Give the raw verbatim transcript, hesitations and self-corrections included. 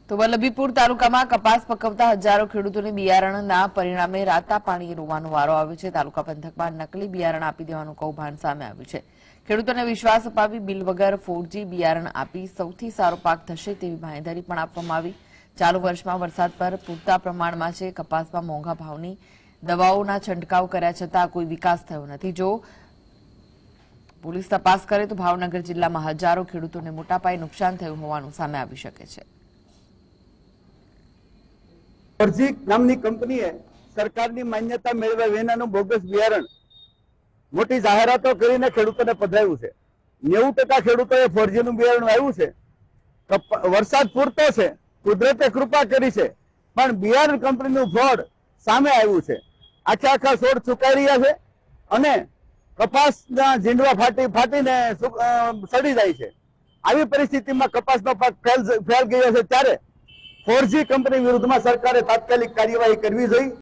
તો વલ્લભીપુર તાલુકામાં કપાસ પકવતા હજારો ખેડૂતોને બિયારણના પરિણામે રાતા પાણી રોવાનો વારો આવ્યો છે। તાલુકા પંથકમાં નકલી બિયારણ આપી દેવાનું કૌભાંડ સામે આવ્યું છે। ખેડૂતોને વિશ્વાસ અપાવી બિલ વગર ફોરજી બિયારણ આપી સૌથી સારો પાક થશે તેવી બાંહેધરી પણ આપવામાં આવી। ચાલુ વર્ષમાં વરસાદ પર પૂરતા પ્રમાણમાં છે। કપાસમાં મોંઘા ભાવની દવાઓના છંટકાવ કર્યા છતાં કોઈ વિકાસ થયો નથી। જો પોલીસ તપાસ કરે તો ભાવનગર જિલ્લામાં હજારો ખેડૂતોને મોટા પાયે નુકસાન થયું હોવાનું સામે આવી શકે છે। ફોરજી નામની કંપનીએ સરકારની માન્યતા મેળવ્યા વિનાનું બોગસ બિયારણ મોટી જાહેરાતો કરીને ખેડૂતોને પધરાવ્યું છે। નેવું ટકા ખેડૂતોએ ફોરજીનું બિયારણ વાવ્યું છે। વરસાદ પૂરતો છે, કુદરતે કૃપા કરી છે, પણ બિયારણ કંપનીનું ફ્રોડ સામે આવ્યું છે। આખા આખા છોડ સુકાઈ રહ્યા છે અને કપાસના ઝીંડવા ફાટી ફાટીને સડી જાય છે। આવી પરિસ્થિતિમાં કપાસનો પાક ફેલ ફેલ ગયો છે, ત્યારે ફોરજી કંપની વિરુદ્ધમાં સરકારે તાત્કાલિક કાર્યવાહી કરવી જોઈએ।